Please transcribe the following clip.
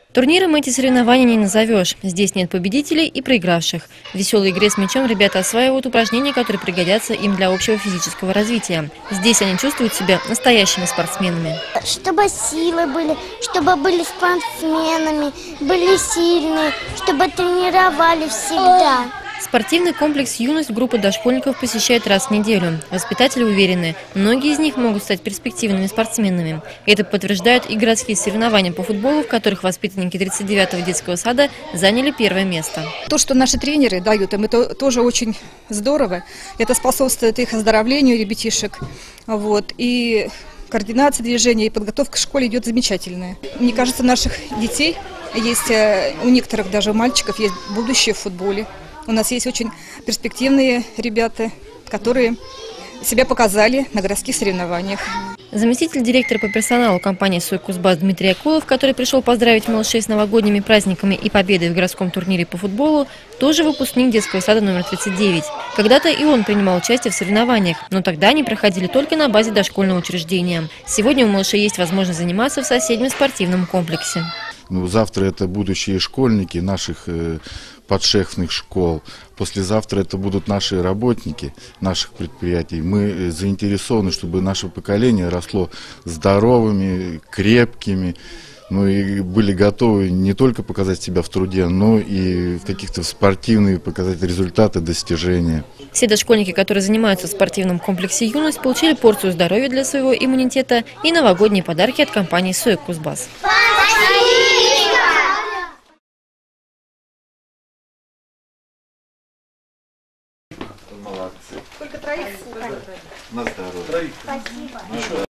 Турниром эти соревнования не назовешь. Здесь нет победителей и проигравших. В веселой игре с мячом ребята осваивают упражнения, которые пригодятся им для общего физического развития. Здесь они чувствуют себя настоящими спортсменами. Чтобы силы были, чтобы были спортсменами, были сильные, чтобы тренировали всегда. Спортивный комплекс «Юность» группа дошкольников посещает раз в неделю. Воспитатели уверены, многие из них могут стать перспективными спортсменами. Это подтверждают и городские соревнования по футболу, в которых воспитанники 39-го детского сада заняли первое место. То, что наши тренеры дают им, это тоже очень здорово. Это способствует их оздоровлению ребятишек. И координация движения и подготовка к школе идет замечательная. Мне кажется, у наших детей есть, у некоторых даже мальчиков есть будущее в футболе. У нас есть очень перспективные ребята, которые себя показали на городских соревнованиях. Заместитель директора по персоналу компании «Сойкузбасс» Дмитрий Акулов, который пришел поздравить малышей с новогодними праздниками и победой в городском турнире по футболу, тоже выпускник детского сада номер 39. Когда-то и он принимал участие в соревнованиях, но тогда они проходили только на базе дошкольного учреждения. Сегодня у малышей есть возможность заниматься в соседнем спортивном комплексе. Завтра это будущие школьники наших подшефных школ. Послезавтра это будут наши работники наших предприятий. Мы заинтересованы, чтобы наше поколение росло здоровыми, крепкими, и были готовы не только показать себя в труде, но и в каких-то спортивных показать результаты, достижения. Все дошкольники, которые занимаются в спортивном комплексе «Юность», получили порцию здоровья для своего иммунитета и новогодние подарки от компании «Сойкузбасс». Молодцы. Только троих? На здоровье. Спасибо.